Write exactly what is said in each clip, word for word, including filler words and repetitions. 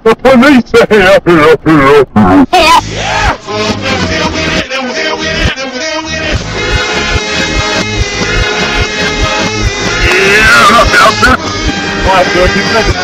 The police are here! Here, here, here! Yeah! Yeah, about this! What, thirty minutes?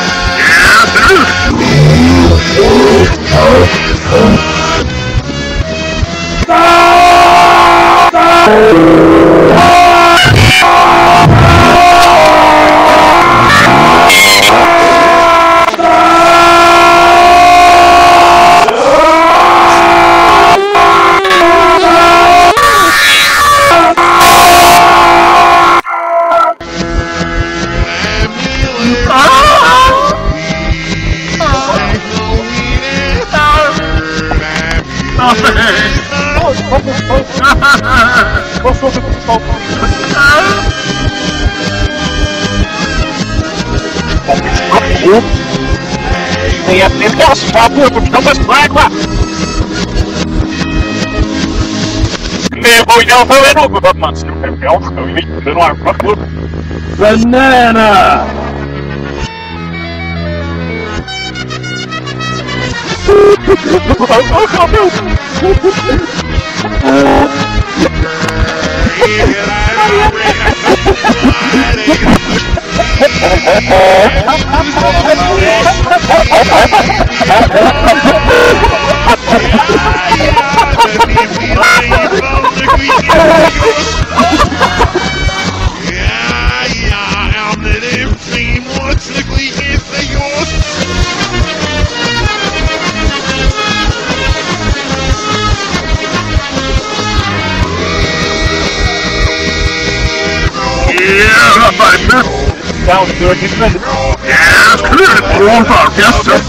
Tem até as fotos do Thomas Blackwell. Levou e foi o novo Batman. Se o campeão não me deu uma foto. Banana. Down to thirty minutes. Yes, clear it for all our guests.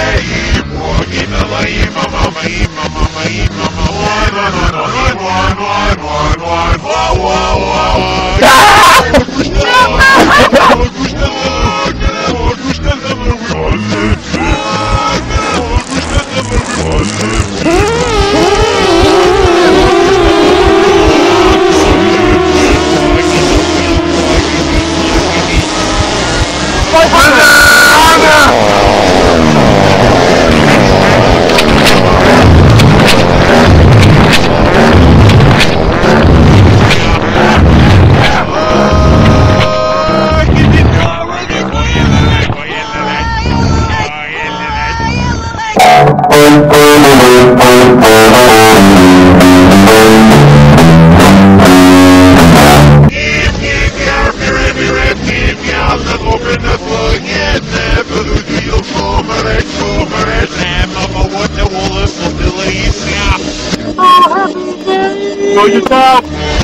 Go yourself!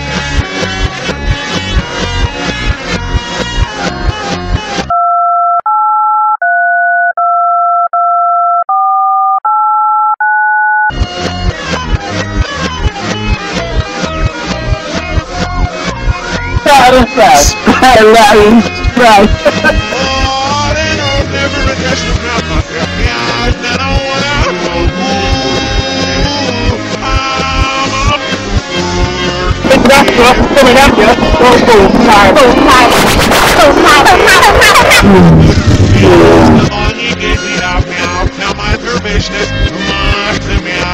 Satisfied! Hilarious strike! Coming up, yeah. Go, go, time. Go, time. Go, time. Go, time. Now my permission is much to me.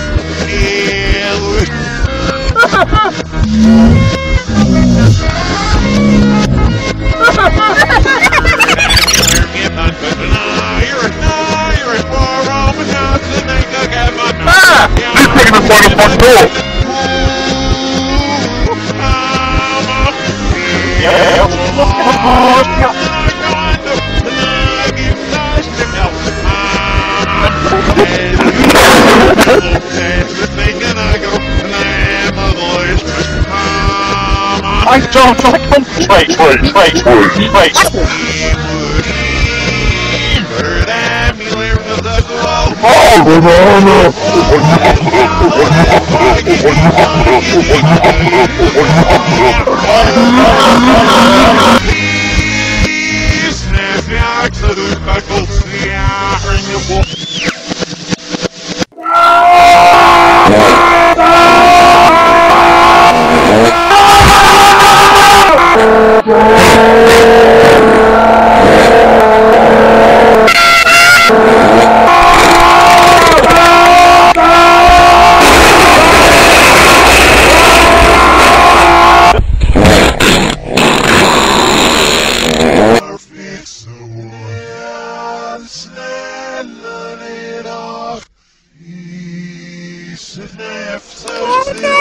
Ah! He's taking the point of one goal. I don't like them. Wait, wait, wait, wait, wait. Oh, banana! Oh, Sniff, sniff, sniff.